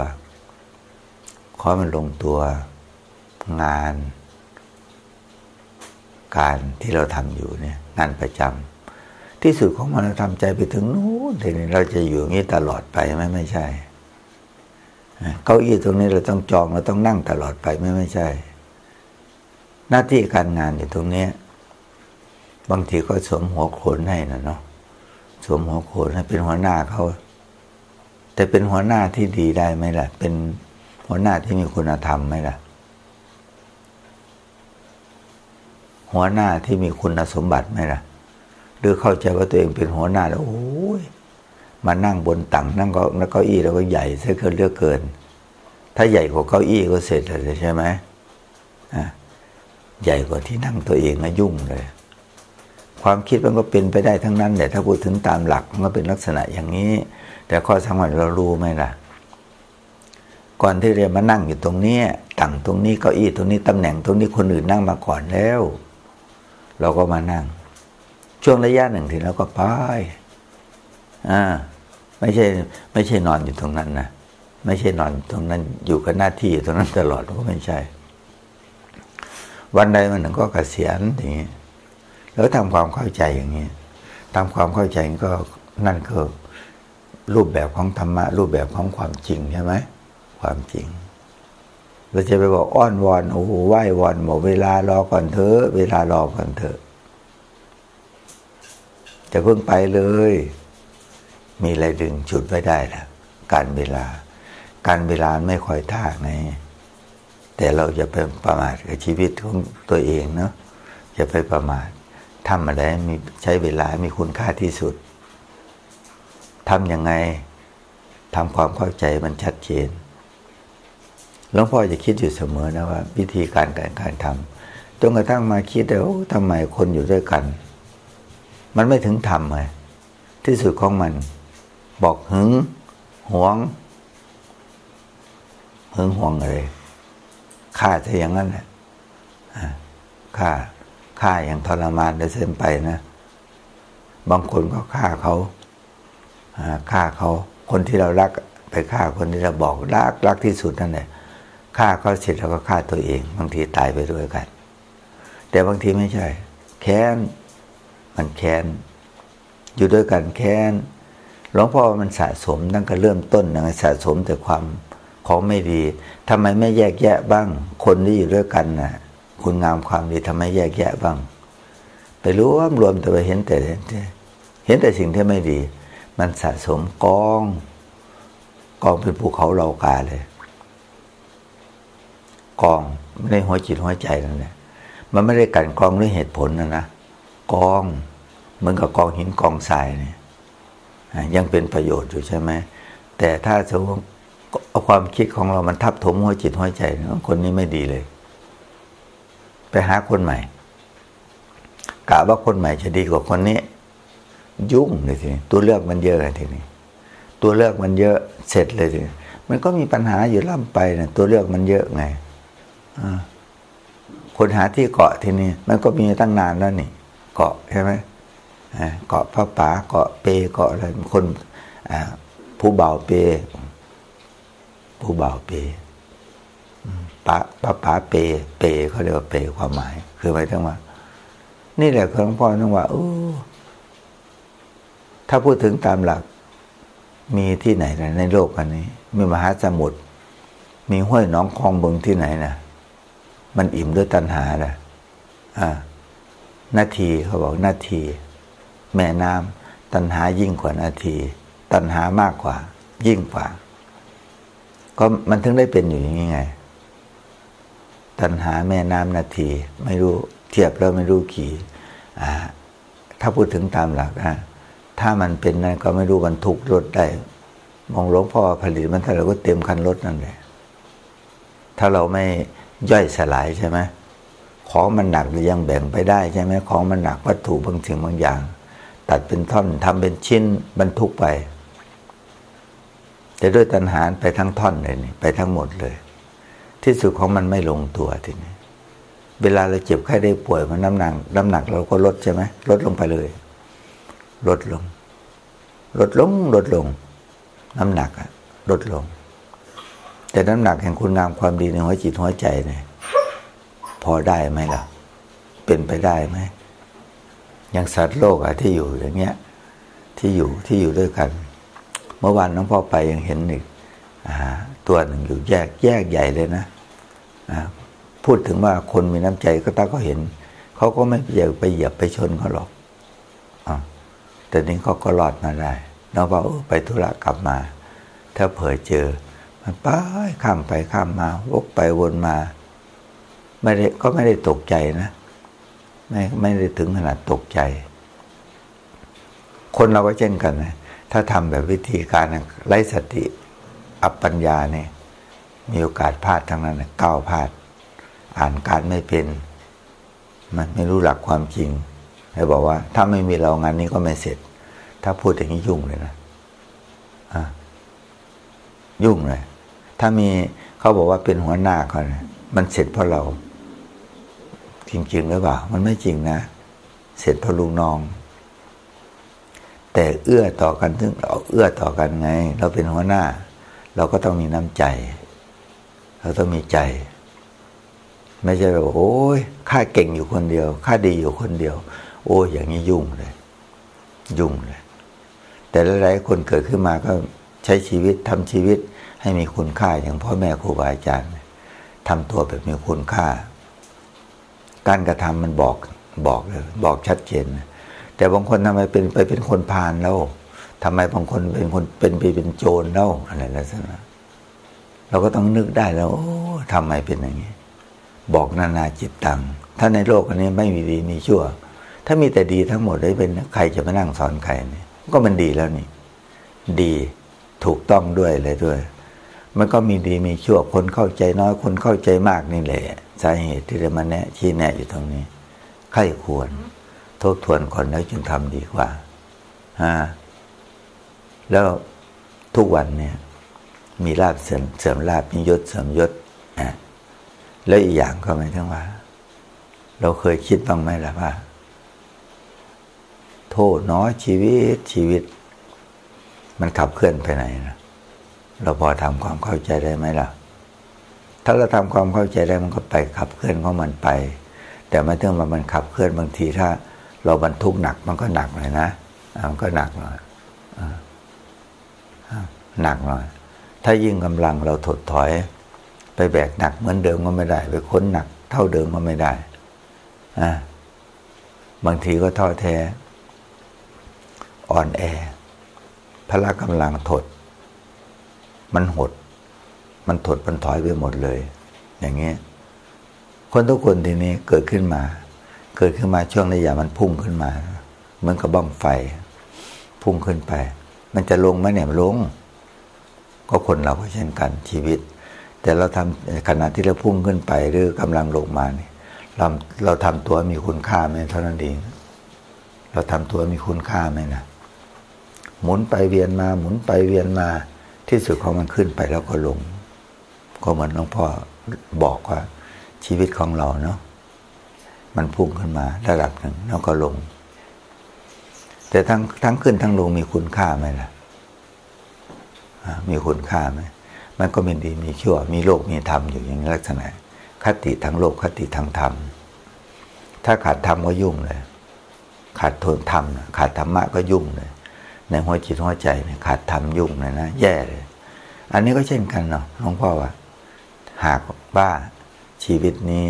งานการที่เราทำอยู่เนี่ยงานประจำที่สุดของมันเราทำใจไปถึงนู้นทีนี้เราจะอยู่อย่างนี้ตลอดไปไม่ใช่เก้าอี้ตรงนี้เราต้องจองเราต้องนั่งตลอดไปไม่ใช่หน้าที่การงานอยู่ตรงนี้บางทีก็สวมหัวโขนให้นะเนาะสวมหัวโขนให้เป็นหัวหน้าเขาแต่เป็นหัวหน้าที่ดีได้ไหมล่ะเป็นหัวหน้าที่มีคุณธรรมไหมล่ะหัวหน้าที่มีคุณสมบัติไหมล่ะหรือเข้าใจว่าตัวเองเป็นหัวหน้าแล้วโอ้ยมานั่งบนตังนั่งเก้าอี้แล้วก็ใหญ่ซะเลือกเกินถ้าใหญ่กว่าเก้าอี้ก็เสร็จเลยใช่ไหมใหญ่กว่าที่นั่งตัวเองนะยุ่งเลยความคิดมันก็เป็นไปได้ทั้งนั้นแต่ถ้าพูดถึงตามหลักมันก็เป็นลักษณะอย่างนี้แต่ข้อสำคัญเรารู้ไหมล่ะก่อนที่เรามานั่งอยู่ตรงนี้ตังตรงนี้เก้าอี้ตรงนี้ตำแหน่งตรงนี้คนอื่นนั่งมาก่อนแล้วเราก็มานั่งช่วงระยะหนึ่งทีแล้วก็ไปไม่ใช่นอนอยู่ตรงนั้นนะไม่ใช่นอนตรงนั้นอยู่กับหน้าที่ตรงนั้นตลอดก็ไม่ใช่วันใดวันหนึ่งก็เกษียณอย่างนี้แล้วทำความเข้าใจอย่างนี้ทำความเข้าใจก็นั่นคือรูปแบบของธรรมะรูปแบบของความจริงใช่ไหมความจริงเราจะไปบอกอ้อนวอนโอ้โหไหว้วอนบอกเวลารอก่อนเถอะเวลารอก่อนเถอะจะเพิ่งไปเลยมีอะไรดึงฉุดไว้ได้ล่ะการเวลาไม่ค่อยท่าไงแต่เราจะไปประมาทกับชีวิตของตัวเองเนาะอย่าไปประมาททำอะไรมีใช้เวลามีคุณค่าที่สุดทำยังไงทำความเข้าใจมันชัดเจนหลวงพ่อจะคิดอยู่เสมอนะว่าวิธีการทำจนกระทั่งมาคิดแล้วทำไมคนอยู่ด้วยกันมันไม่ถึงธรรมไงที่สุดของมันบอกหึงหวงอะไรฆ่าจะอย่างนั้นแหละฆ่าอย่างทรมานได้เส้นไปนะบางคนก็ฆ่าเขาคนที่เรารักไปฆ่าคนที่เราบอกรักที่สุดนั่นแหละฆ่าเขาเสร็จแล้วก็ฆ่าตัวเองบางทีตายไปด้วยกันแต่บางทีไม่ใช่แค้นมันแค้นอยู่ด้วยกันแค้นหลวงพ่อมันสะสมตั้งแต่เริ่มต้นนะสะสมแต่ความของไม่ดีทำไมไม่แยกแยะบ้างคนที่อยู่ด้วยกันน่ะคุณงามความดีทำไมแยกแยะบ้างไปรวมแต่ไปเห็นแต่สิ่งที่ไม่ดีมันสะสมกองเป็นภูเขาเหล่ากาเลยกองไม่ได้หัวจิตหัวใจนั่นแหละมันไม่ได้กันกองด้วยเหตุผลนะกองเหมือนกับกองหินกองทรายเนี่ยยังเป็นประโยชน์อยู่ใช่ไหมแต่ถ้าสมมติเอาความคิดของเรามันทับถมหัวจิตหัวใจคนนี้ไม่ดีเลยไปหาคนใหม่กะว่าคนใหม่จะดีกว่าคนนี้ยุ่งเลยทีนี้ตัวเลือกมันเยอะเลยทีนี้ตัวเลือกมันเยอะเสร็จเลยทีนี้มันก็มีปัญหาอยู่ล่ำไปนะตัวเลือกมันเยอะไงคนหาที่เกาะทีนี้มันก็มีตั้งนานแล้วนี่เกาะใช่ไหมเกาะพระป่าเกาะเปเกาะอะไรคนผู้บ่าวเปป่าเปเขาเรียกว่าเปความหมายคือหมายถึงว่านี่แหละหลวงพ่อต้องว่าถ้าพูดถึงตามหลักมีที่ไหนในโลกอันนี้มีมหาสมุทรมีห้วยหนองคลองบึงที่ไหนนะมันอิ่มด้วยตัณหานะนาทีเขาบอกนาทีแม่น้ำตัณหายิ่งกว่านาทีตัณหามากกว่ายิ่งกว่าก็มันถึงได้เป็นอยู่อย่างนี้ไงตัณหาแม่น้ำนาทีไม่รู้เทียบแล้วไม่รู้กี่ถ้าพูดถึงตามหลักถ้ามันเป็นนั่นก็ไม่รู้บรรทุกรถได้มองหลวงพ่อผลิตมันถ้าเราก็เต็มคันรถนั่นแหละถ้าเราไม่ย่อยสลายใช่ไหมของมันหนักหรือยังแบ่งไปได้ใช่ไหมของมันหนักวัตถุบางสิ่งบางอย่างตัดเป็นท่อนทำเป็นชิ้นบรรทุกไปแต่ด้วยตัณหาไปทั้งท่อนเลยนี่ไปทั้งหมดเลยที่สุดของมันไม่ลงตัวทีนี้เวลาเราเจ็บไข้ได้ป่วยมันน้ำหนักเราก็ลดใช่ไหมลดลงไปเลยลดลงน้ำหนักลดลงแต่น้ำหนักแห่งคุณงามความดีในหัวจิตหัวใจเนี่ยพอได้ไหมล่ะเป็นไปได้ไหมอย่างสัตว์โลกที่อยู่อย่างเงี้ยที่อยู่ด้วยกันเมื่อวานน้องพ่อไปยังเห็นอีกตัวหนึ่งอยู่แยกใหญ่เลยนะพูดถึงว่าคนมีน้ำใจก็ตาก็เห็นเขาก็ไม่อยากไปเหยียบไปชนเขาหรอกแต่นี้เขาก็รอดมาได้น้องพ่อไปธุระกลับมาถ้าเผยเจอมันไปข้ามไปข้ามมาวกไปวนมาไม่ได้ตกใจนะไม่ได้ถึงขนาดตกใจคนเราก็เช่นกันนะถ้าทำแบบวิธีการไร้สติอัปปัญญาเนี่ยมีโอกาสพลาดทั้งนั้นนะก้าวพลาดอ่านการไม่เป็นมันไม่รู้หลักความจริงให้บอกว่าถ้าไม่มีเรางานนี้ก็ไม่เสร็จถ้าพูดอย่างนี้ยุ่งเลยนะยุ่งเลยถ้ามีเขาบอกว่าเป็นหัวหน้าเขาเนี่ยมันเสร็จเพราะเราจริงๆหรือเปล่ามันไม่จริงนะเสร็จเพราะลูกน้องแต่เอื้อต่อกันซึ่งเอื้อต่อกันไงเราเป็นหัวหน้าเราก็ต้องมีน้ำใจเราต้องมีใจไม่ใช่แบบโอ้ยข้าเก่งอยู่คนเดียวข้าดีอยู่คนเดียวโอ้ยอย่างนี้ยุ่งเลยแต่หลายๆคนเกิดขึ้นมาก็ใช้ชีวิตทำชีวิตให้มีคุณค่าอย่างพ่อแม่ครูบาอาจารย์ทำตัวแบบมีคุณค่าการกระทำมันบอกเลยบอกชัดเจนแต่บางคนทำไมเป็นคนพาลแล้วทำไมบางคนเป็นโจรแล้วอะไรลักษณะเราก็ต้องนึกได้แล้วโอ้ทำไมเป็นอย่างนี้บอกนานาจิตตังถ้าในโลกอันนี้ไม่มีดีมีชั่วถ้ามีแต่ดีทั้งหมดได้เป็นใครจะมานั่งสอนใครเนี่ยก็มันดีแล้วนี่ดีถูกต้องด้วยเลยด้วยมันก็มีดีมีชั่วคนเข้าใจน้อยคนเข้าใจมากนี่แหละสาเหตุที่จะมาชี้แนะอยู่ตรงนี้ใครควรทบทวนก่อนแล้วจึงทำดีกว่าแล้วทุกวันเนี่ยมีลาภเสริมลาภมียศเสริมยศแล้วอีกอย่างก็หมายถึงว่าเราเคยคิดบ้างไหมล่ะว่าโทษเนาะชีวิตมันขับเคลื่อนไปไหนนะเราพอทำความเข้าใจได้ไหมล่ะถ้าเราทำความเข้าใจได้มันก็ไปขับเคลื่อนของมันไปแต่ไม่ถึงว่ามันขับเคลื่อนบางทีถ้าเราบรรทุกหนักมันก็หนักหน่อยนะมันก็หนักหน่อยหนักหน่อยถ้ายิ่งกำลังเราถดถอยไปแบกหนักเหมือนเดิมก็ไม่ได้ไปค้นหนักเท่าเดิมก็ไม่ได้บางทีก็ท้อแท้อ่อนแอพละกำลังถดมันหดมันถดมันถอยไปหมดเลยอย่างเงี้ยคนทุกคนทีนี้เกิดขึ้นมาช่วงระยะมันพุ่งขึ้นมาเหมือนกับบ้องไฟพุ่งขึ้นไปมันจะลงไหมเนี่ยมันลงก็คนเราก็เช่นกันชีวิตแต่เราทำขณะที่เราพุ่งขึ้นไปหรือกำลังลงมาเนี่ยเราทำตัวมีคุณค่าไหมเท่านั้นเองเราทำตัวมีคุณค่าไหมนะหมุนไปเวียนมาหมุนไปเวียนมาที่สุดของมันขึ้นไปแล้วก็ลงก็เหมือนหลวงพ่อบอกว่าชีวิตของเราเนาะมันพุ่งขึ้นมาระดับหนึ่งแล้วก็ลงแต่ทั้งขึ้นทั้งลงมีคุณค่าไหมล่ะมีคุณค่าไหมมันก็มีดีมีชั่วมีโลกมีธรรมอยู่อย่างลักษณะคติทางโลกคติทางธรรมถ้าขาดธรรมก็ยุ่งเลยขาดทนธรรมขาดธรรมะก็ยุ่งเลยในหัวจิตหัวใจเนี่ยขาดธรรมยุ่งเลยนะแย่เลยอันนี้ก็เช่นกันเนาะหลวงพ่อว่าหากว่าชีวิตนี้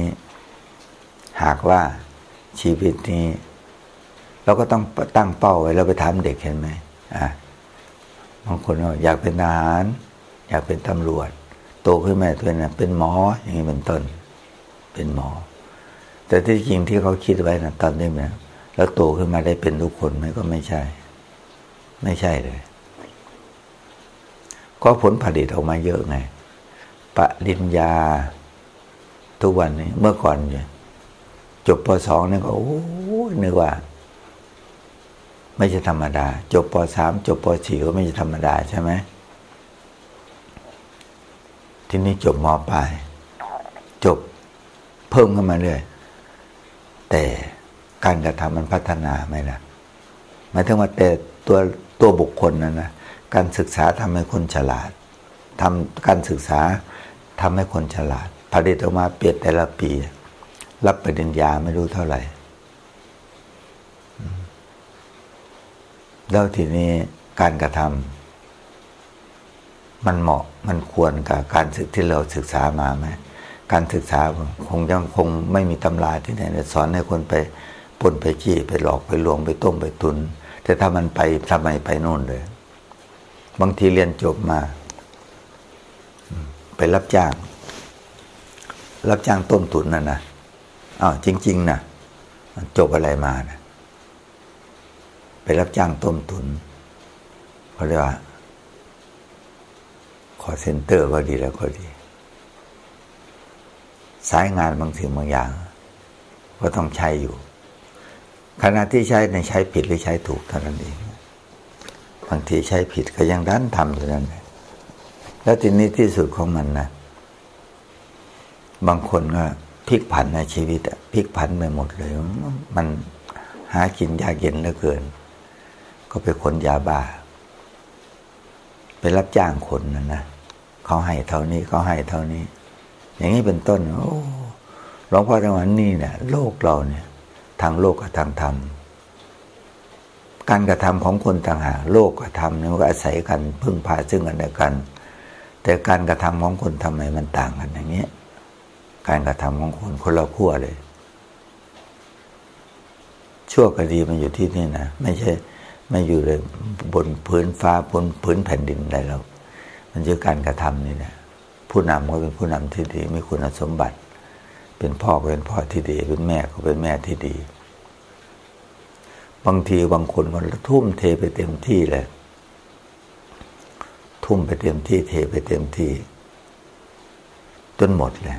เราก็ต้องตั้งเป้าไว้แล้วไปถามเด็กเห็นไหมบางคนอยากเป็นทหารอยากเป็นตำรวจโตขึ้นมาตัวนั้นเป็นหมออย่างนี้เป็นต้นเป็นหมอแต่ที่จริงที่เขาคิดไว้นะตอนนี้นะแล้วโตขึ้นมาได้เป็นทุกคนไหมก็ไม่ใช่เลยก็ผลผลิตออกมาเยอะไงปริญญาทุกวันนี้เมื่อก่อนเนี่ยจบป.2 นี่ก็โอ้นึกว่าไม่ใช่ธรรมดาจบป.3 จบป.4 ก็ไม่ใช่ธรรมดาใช่ไหมทีนี้จบม.ปลายจบเพิ่มขึ้นมาเรื่อยแต่การกระทำมันพัฒนาไหมล่ะหมายถึงว่าแต่ตัวบุคคลนั้นนะการศึกษาทำให้คนฉลาดการศึกษาทำให้คนฉลาดผลิตออกมาเปลี่ยนแต่ละปีรับปริญญาไม่รู้เท่าไหร่แล้วทีนี้การกระทำมันเหมาะมันควรกับการศึกที่เราศึกษามาไหมการศึกษาคงไม่มีตำราที่ไหนสอนให้คนไปปล้นไปจี้ไปหลอกไปลวงไปต้มไปตุนแต่ถ้ามันไปทำไมไปโน่นเลยบางทีเรียนจบมาไปรับจ้างต้มตุ๋นนะจริงๆนะจบอะไรมานะไปรับจ้างต้มตุ๋นเขาเรียกว่าคอลเซ็นเตอร์ก็ดีแล้วก็ดีสายงานบางสิ่งบางอย่างก็ต้องใช้อยู่ขณะที่ใช้ในใช้ผิดหรือใช้ถูกเท่านั้นเองบางทีใช้ผิดก็ยังดันทำอยู่นั่นแล้วทีนี้ที่สุดของมันนะบางคนก็พลิกผันในชีวิตพลิกผันไปหมดเลยมันหากินยากเย็นเหลือเกินก็ไปขนยาบ้าไปรับจ้างคนนะเขาให้เท่านี้เขาให้เท่านี้อย่างนี้เป็นต้นโอ้หลวงพ่อท่านว่านี่เนี่ยโลกเราเนี่ยทางโลกกับทางธรรมการกระทำของคนต่างหากโลกกับธรรมเนี่ยมันก็อาศัยกันพึ่งพาซึ่งกันและกันแต่การกระทำของคนทำไมมันต่างกันอย่างเงี้ยการกระทำของคนละขั้วเลยชั่วกับดีมันอยู่ที่นี่นะไม่ใช่ไม่อยู่เลยบนพื้นฟ้าบนพื้นแผ่นดินอะไรหรอกมันคือการกระทำนี่นะผู้นำก็เป็นผู้นำที่ดีมีคุณสมบัติเป็นพ่อก็เป็นพ่อที่ดีเป็นแม่ก็เป็นแม่ที่ดีบางทีบางคนมันทุ่มเทไปเต็มที่เลยทุ่มไปเต็มที่เทไปเต็มที่จนหมดเลย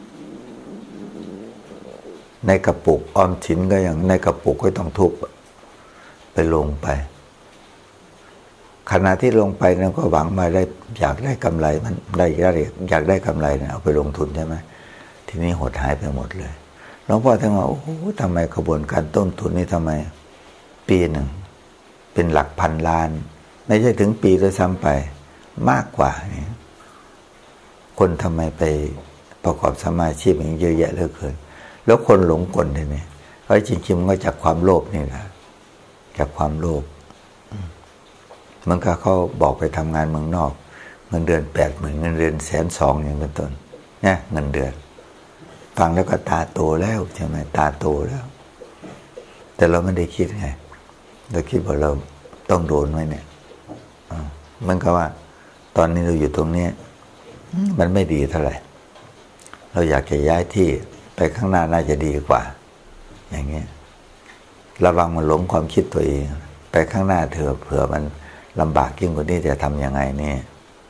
ในกระปุกออมสินก็อย่างในกระปุกก็ต้องทุบไปลงไปขณะที่ลงไปนั้นก็หวังมาได้อยากได้กำไรมันอยากได้กำไรเนี่ยเอาไปลงทุนใช่ไหมทีนี้หดหายไปหมดเลยหลวงพ่อท่านว่าโอ้โหทำไมกระบวนการต้นทุนนี่ทำไมปีหนึ่งเป็นหลักพันล้านไม่ใช่ถึงปีด้วยซ้ำไปมากกว่านี่คนทำไมไปประกอบสมาชีพอย่างเยอะแยะเหลือเกินแล้วคนหลงกลทีนี้เพราะจริงๆมันก็จากความโลภนี่แหละจากความโลภมันก็เขาบอกไปทำงานเมืองนอกเงินเดือน80,000เงินเดือน120,000อย่างเป็นต้นเนี่ยเงินเดือนฟังแล้วก็ตาโตแล้วใช่ไหมตาโตแล้วแต่เราไม่ได้คิดไงเราคิดว่าเราต้องโดนไว้เนี่ยมันก็ว่าตอนนี้เราอยู่ตรงนี้มันไม่ดีเท่าไหร่เราอยากจะย้ายที่ไปข้างหน้าน่าจะดีกว่าอย่างเงี้ยระวังมันหลงความคิดตัวเองไปข้างหน้าเถอะเผื่อมันลำบากยิ่งกว่านี้จะทำยังไงเนี่ย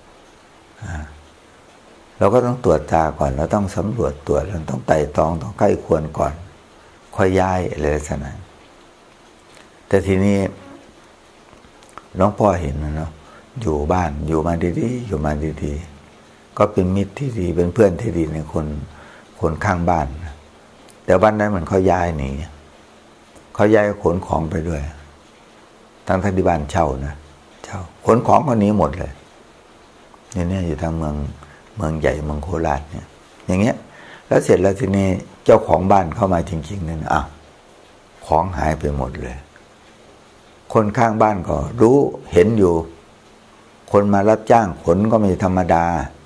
เราก็ต้องตรวจตาก่อนเราต้องสำรวจตรวจเราต้องไต่ตองต้องใกล้ควรก่อนค่อยย้ายอะไรลักษณะแต่ทีนี้น้องพ่อเห็นนะเนาะอยู่บ้านอยู่มาดีๆอยู่มาดีๆก็เป็นมิตรที่ดีเป็นเพื่อนที่ดีในคนข้างบ้านแต่บ้านนั้นมันเขาย้ายหนีเขาย้ายขนของไปด้วยทั้งที่บ้านเช่านะเช่าขนของก็หนีหมดเลยเนี่ยอยู่ทางเมืองใหญ่เมืองโคราชเนี่ยอย่างเงี้ยแล้วเสร็จแล้วทีนี้เจ้าของบ้านเข้ามาจริงๆเนี่ยของหายไปหมดเลยคนข้างบ้านก็รู้เห็นอยู่คนมารับจ้างขนก็ไม่ธรรมดา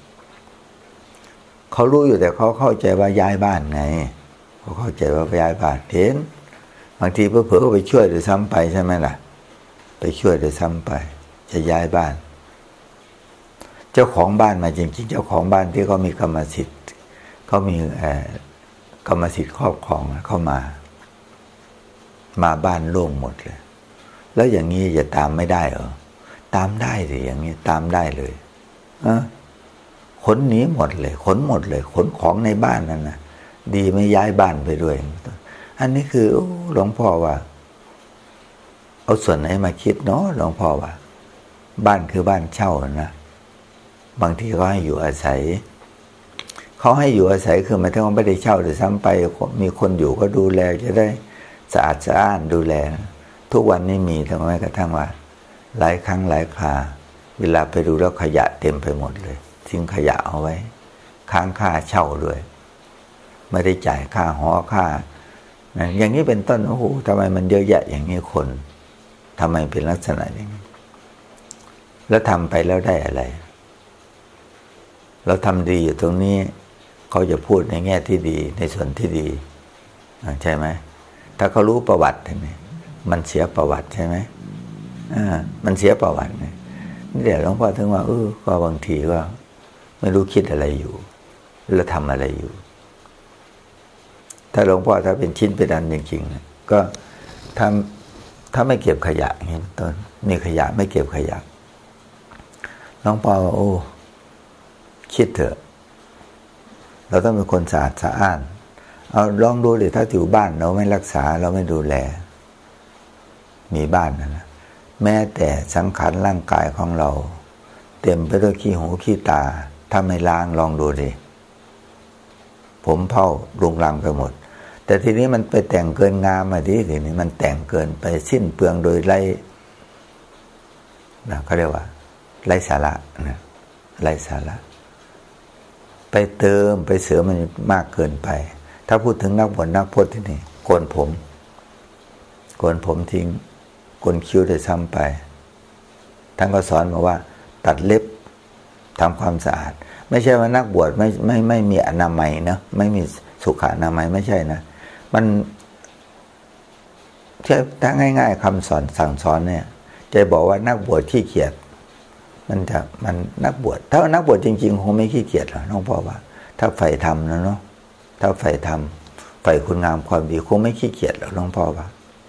เขารู้อยู่แต่เขาเข้าใจว่าย้ายบ้านไงเขาเข้าใจว่าย้ายบ้านเห็นบางทีเผลอๆก็ไปช่วยหรือซ้ำไปใช่ไหมล่ะไปช่วยหรือซ้ำไปจะย้ายบ้านเจ้าของบ้านมาจริงๆเจ้าของบ้านที่เขามีกรรมสิทธิ์เขามีกรรมสิทธิ์ครอบครองเข้ามาบ้านโล่งหมดเลยแล้วอย่างนี้จะตามไม่ได้เหรอตามได้สิอย่างนี้ตามได้เลยขนหนีหมดเลยขนหมดเลยขนของในบ้านนั่นนะดีไม่ย้ายบ้านไปด้วยอันนี้คือหลวงพ่อว่าเอาส่วนไหนมาคิดเนาะหลวงพ่อว่าบ้านคือบ้านเช่านะบางทีเขาให้อยู่อาศัยเขาให้อยู่อาศัยคือหมายถึงว่าไม่ได้เช่าหรือซ้ำไปมีคนอยู่ก็ดูแลจะได้สะอาดสะอ้านดูแลทุกวันนี้มีทั้งแม้กระทั่งว่าหลายครั้งหลายคราเวลาไปดูแล้วขยะเต็มไปหมดเลยทิ้งขยะเอาไว้ค้างค่าเช่าด้วยไม่ได้จ่ายค่าหอค่าอย่างนี้เป็นต้นโอ้โหทำไมมันเยอะแยะอย่างนี้คนทำไมเป็นลักษณะอย่างนี้แล้วทำไปแล้วได้อะไรเราทำดีอยู่ตรงนี้เขาจะพูดในแง่ที่ดีในส่วนที่ดีใช่ไหมถ้าเขารู้ประวัตินี่มันเสียประวัติใช่ไหมมันเสียประวัตินี่เดี๋ยวหลวงพ่อถึงว่าก็บางทีก็ไม่รู้คิดอะไรอยู่แล้วทำอะไรอยู่ถ้าหลวงพ่อถ้าเป็นชิ้นเป็นอันจริงๆก็ถ้าไม่เก็บขยะอย่างนี้ต้นมีขยะไม่เก็บขยะหลวงพ่อว่าคิดเถอะเราต้องเป็นคนสะอาดสะอ้านเอาลองดูดิถ้าอยู่บ้านเราไม่รักษาเราไม่ดูแลมีบ้านนะแม้แต่สังขารร่างกายของเราเต็มไปด้วยขี้หูขี้ตาถ้าไม่ล้างลองดูดิผมเผ่ารุงรังไปหมดแต่ทีนี้มันไปแต่งเกินงามมาทีนี้มันแต่งเกินไปสิ้นเปลืองโดยไร้เขาเรียกว่าไร้สาระนะไร้สาระไปเติมไปเสริมมันมากเกินไปถ้าพูดถึงนักบวชนักพจน์ที่นี่โกนผมทิ้งโกนคิ้วได้ซ้ำไปท่านก็สอนมาว่าตัดเล็บทำความสะอาดไม่ใช่ว่านักบวชไม่มีอนามัยนะไม่มีสุขอนามัยไม่ใช่นะมันถ้าง่ายๆคำสอนสั่งสอนเนี่ยจะบอกว่านักบวชขี้เกียจมันนักบวชถ้านักบวชจริงๆคงไม่ขี้เกียจหรอกน้องพ่อว่าถ้าใฝ่ธรรมนะเนาะถ้าใฝ่ธรรมใฝ่คุณงามความดีคงไม่ขี้เกียจหรอกน้องพ่อว่า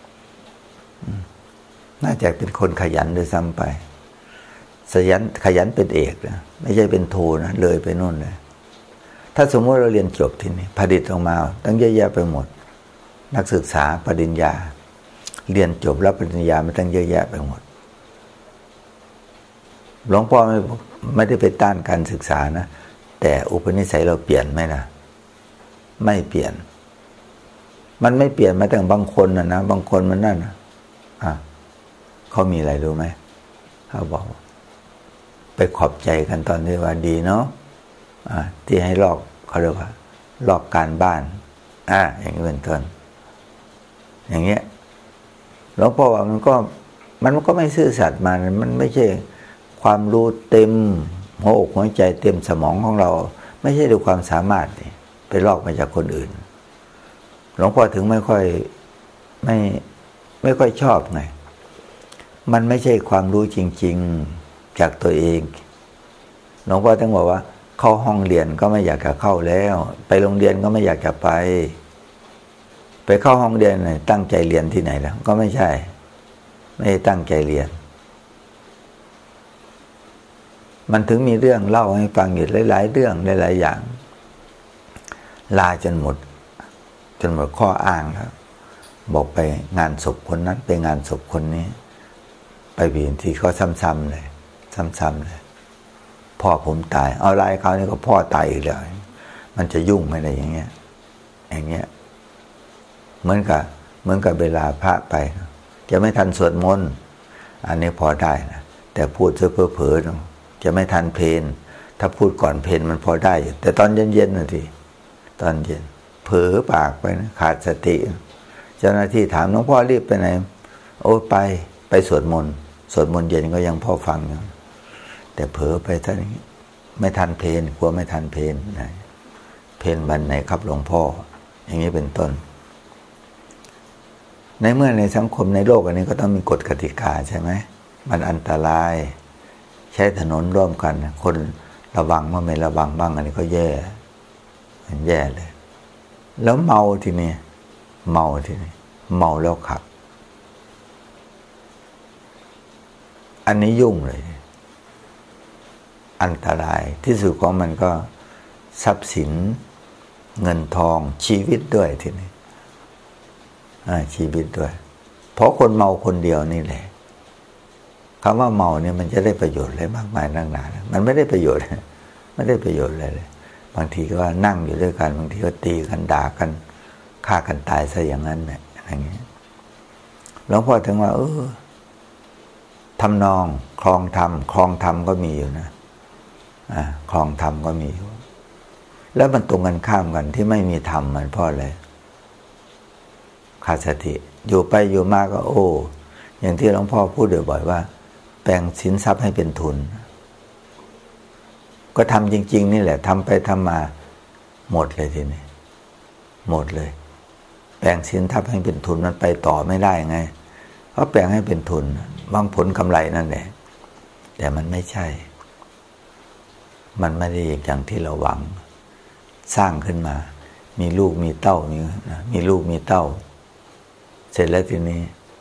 น่าจะเป็นคนขยันด้วยซ้ำไปขยันเป็นเอกนะไม่ใช่เป็นโทนะเลยไปนู่นเลยถ้าสมมติเราเรียนจบที่นี่ผลิตออกมาตั้งเยอะแยะไปหมดนักศึกษาปริญญาเรียนจบรับปริญญามาตั้งเยอะแยะไปหมดหลวงพ่อไม่ได้ไปต้านการศึกษานะแต่อุปนิสัยเราเปลี่ยนไหมล่ะไม่เปลี่ยนมันไม่เปลี่ยนมาแต่บางคนนะบางคนมันนั่นเขามีอะไรรู้ไหมเขาบอกไปขอบใจกันตอนที่ว่าดีเนาะที่ให้ลอกเขาเรียกว่าลอกการบ้านอย่างนี้เป็นต้นอย่างเงี้ยหลวงพ่อว่ามันก็ไม่ซื่อสัตย์มันไม่ใช่ความรู้เต็มหัวอกหัวใจเต็มสมองของเราไม่ใช่ด้วยความสามารถไปลอกมาจากคนอื่นหลวงพ่อถึงไม่ค่อยชอบไงมันไม่ใช่ความรู้จริงๆจากตัวเองหลวงพ่อถึงบอกว่าเข้าห้องเรียนก็ไม่อยากจะเข้าแล้วไปโรงเรียนก็ไม่อยากจะไปเข้าห้องเรียนตั้งใจเรียนที่ไหนแล้วก็ไม่ใช่ไม่ได้ตั้งใจเรียนมันถึงมีเรื่องเล่าให้ฟังอยู่หลายๆเรื่องหลายๆอย่างลาจนหมดข้ออ้างแล้วบอกไปงานศพคนนั้นไปงานศพคนนี้ไปเปลี่ยนที่เขาซ้ำๆเลยพ่อผมตายเอาลายเขานี่ก็พ่อตายอีกแล้วมันจะยุ่งไม่ได้อย่างเงี้ยเหมือนกับเวลาพระไปจะไม่ทันสวดมนต์อันนี้พอได้นะแต่พูดเพ้อๆจะไม่ทันเพลถ้าพูดก่อนเพลมันพอได้อยู่แต่ตอนเย็นๆนะทีตอนเย็นเผลอปากไปนะขาดสติเจ้าหน้าที่ถามหลวงพ่อรีบไปไหนโอ้ไปสวดมนต์เย็นก็ยังพอฟังอยู่แต่เผลอไปท่านไม่ทันเพลกลัวไม่ทันเพลนะเพลวันไหนครับหลวงพ่ออย่างนี้เป็นต้นในเมื่อในสังคมในโลกอันนี้ก็ต้องมีกฎกติกาใช่ไหมมันอันตรายใช้ถนนร่วมกันคนระวังว่าไม่ระวังบ้างอันนี้ก็แย่เลยแล้วเมาทีนี้เมาแล้วขับอันนี้ยุ่งเลยอันตรายที่สุดของมันก็ทรัพย์สินเงินทองชีวิตด้วยทีนี้ชีวิตด้วยเพราะคนเมาคนเดียวนี่แหละคำว่าเมาเนี่ยมันจะได้ประโยชน์อะไรมากมายนักหนามันไม่ได้ประโยชน์อะไรเลยบางทีก็ว่านั่งอยู่ด้วยกันบางทีก็ตีกันด่ากันฆ่ากันตายซะอย่างนั้นเนี่ยอย่างนี้หลวงพ่อถึงว่าทำนองคลองธรรมก็มีอยู่นะคลองธรรมก็มีอยู่แล้วมันตรงกันข้ามกันที่ไม่มีธรรมมันเพราะอะไรขาดสติอยู่ไปอยู่มาก็อย่างที่หลวงพ่อพูดบ่อยๆว่าแปลงสินทรัพย์ให้เป็นทุนก็ทำจริงๆนี่แหละทำไปทำมาหมดเลยทีนี้หมดเลยแปลงสินทรัพย์ให้เป็นทุนมันไปต่อไม่ได้ไงเพราะแปลงให้เป็นทุนบางผลกำไรนั่นแหละแต่มันไม่ใช่มันไม่ได้อย่างที่เราหวังสร้างขึ้นมามีลูกมีเต้ามีลูกมีเต้าเสร็จแล้วทีนี้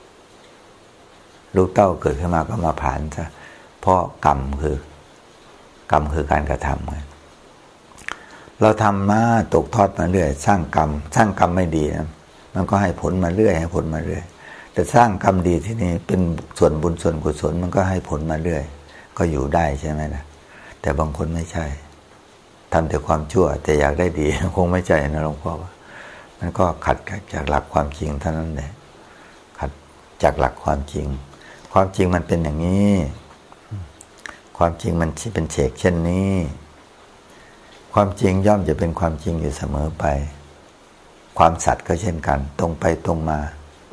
ลูกเต้าเกิดขึ้นมาก็มาผ่านซะเพราะกรรมคือการกระทำไงเราทำมาตกทอดมาเรื่อยสร้างกรรมไม่ดีนะมันก็ให้ผลมาเรื่อยแต่สร้างกรรมดีที่นี่เป็นส่วนบุญส่วนกุศลมันก็ให้ผลมาเรื่อยก็อยู่ได้ใช่ไหมนะแต่บางคนไม่ใช่ทำแต่ความชั่วแต่อยากได้ดีคงไม่ใช่นะหลวงพ่อมันก็ขัดจากหลักความจริงเท่านั้นแหละขัดจากหลักความจริงมันเป็นอย่างนี้ความจริงมันเป็นเฉกเช่นนี้ความจริงย่อมจะเป็นความจริงอยู่เสมอไปความสัตย์ก็เช่นกันตรงไปตรงมา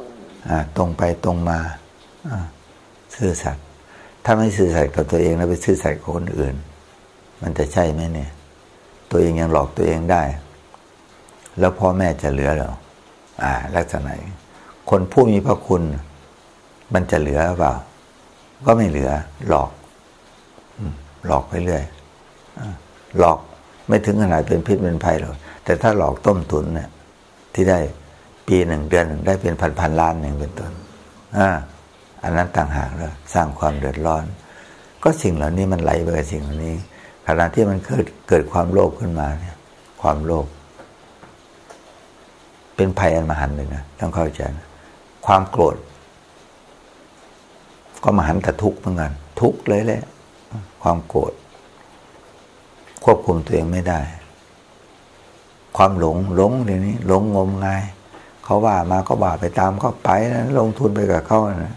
ซื่อสัตย์ถ้าไม่ซื่อสัตย์กับตัวเองแล้วไปซื่อสัตย์กับคนอื่นมันจะใช่ไหมเนี่ยตัวเองยังหลอกตัวเองได้แล้วพ่อแม่จะเหลือหรอลักษณะคนผู้มีพระคุณมันจะเหลือเปล่าก็ไม่เหลือหลอกไปเรื่อยหลอกไม่ถึงขนาดเป็นพิษเป็นภัยหรอกแต่ถ้าหลอกต้มตุ๋นเนี่ยที่ได้ปีหนึ่งเดือนหนึ่งได้เป็นพันล้านหนึ่งเป็นต้นอันนั้นต่างหากแล้วสร้างความเดือดร้อนก็สิ่งเหล่านี้มันไหลไปกับสิ่งเหล่านี้ขณะที่มันเกิดความโลภขึ้นมาเนี่ยความโลภเป็นภัยอันมหันต์เลยนะต้องเข้าใจนะความโกรธก็มหันต์แต่ทุกข์เหมือนกันทุกข์เลยแหละความโกรธควบคุมตัวเองไม่ได้ความหลงเดี๋ยวนี้หลงงมงายเขเขาว่ามาก็ว่าไปตามเขาไปนะลงทุนไปกับเขานะ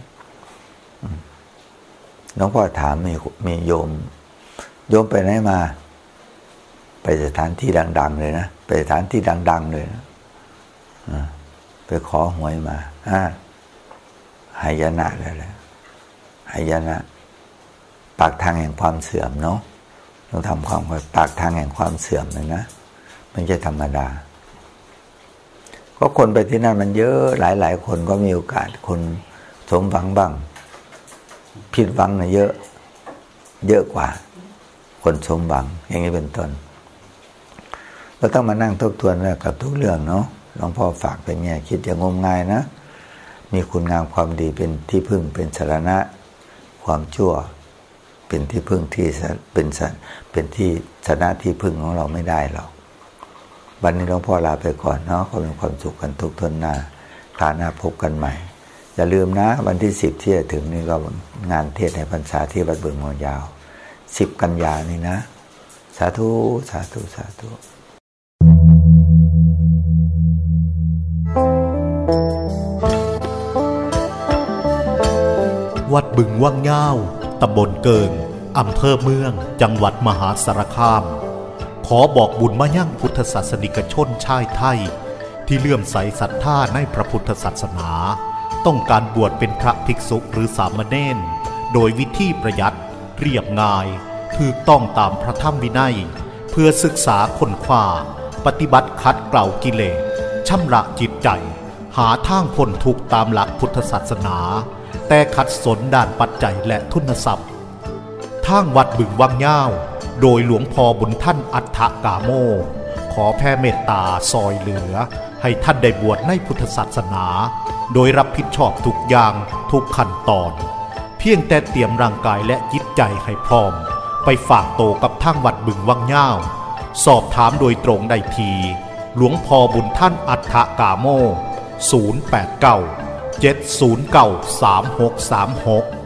น้องพ่อถามมีโยมไปไหนมาไปสถานที่ดังๆเลยนะไปสถานที่ดังๆเลยนะไปขอหวยมาหายนะแล้วแหละหายนะปากทางแห่งความเสื่อมเนาะต้องทำความปากทางแห่งความเสื่อมเลยนะไม่ใช่ธรรมดาก็คนไปที่นั่นมันเยอะหลายคนก็มีโอกาสคนสมหวังบ้างผิดหวังนะเยอะกว่าคนสมหวังอย่างนี้เป็นต้นเราต้องมานั่งทบทวนกับทุกเรื่องเนาะหลวงพ่อฝากเป็นแง่คิดอย่างงมงายนะมีคุณงามความดีเป็นที่พึ่งเป็นสรณะความชั่วเป็นที่พึ่งที่เป็นที่ชนะที่พึ่งของเราไม่ได้หรอกวันนี้หลวงพ่อลาไปก่อนเนาะขอมีความสุขกันทุกทนหน้าคราวหน้าพบกันใหม่อย่าลืมนะวันที่10ที่จะถึงนี่ก็งานเทศน์ในพรรษาที่วัดบึงวังยาว10 กันยายนนี่นะสาธุสาธุสาธุวัดบึงวังยาวตำบลเกิงอำเภอเมืองจังหวัดมหาสารคามขอบอกบุญมายั่งพุทธศาสนิกชนชายไทยที่เลื่อมใสศรัทธาในพระพุทธศาสนาต้องการบวชเป็นพระภิกษุหรือสามเณรโดยวิธีประหยัดเรียบง่ายถูกต้องตามพระธรรมวินัยเพื่อศึกษาค้นคว้าปฏิบัติขัดเกลากิเลสชำระจิตใจหาทางพ้นทุกข์ตามหลักพุทธศาสนาแต่ขัดสนด้านปัจจัยและทุนทรัพย์ทางวัดบึงวังยาวโดยหลวงพ่อบุญท่านอัฏฐกาโมขอแผ่เมตตาซอยเหลือให้ท่านได้บวชในพุทธศาสนาโดยรับผิดชอบทุกอย่างทุกขั้นตอนเพียงแต่เตรียมร่างกายและจิตใจให้พร้อมไปฝากโตกับทางวัดบึงวังยาวสอบถามโดยตรงได้ที่หลวงพ่อบุญท่านอัฏฐกาโม089 709 3636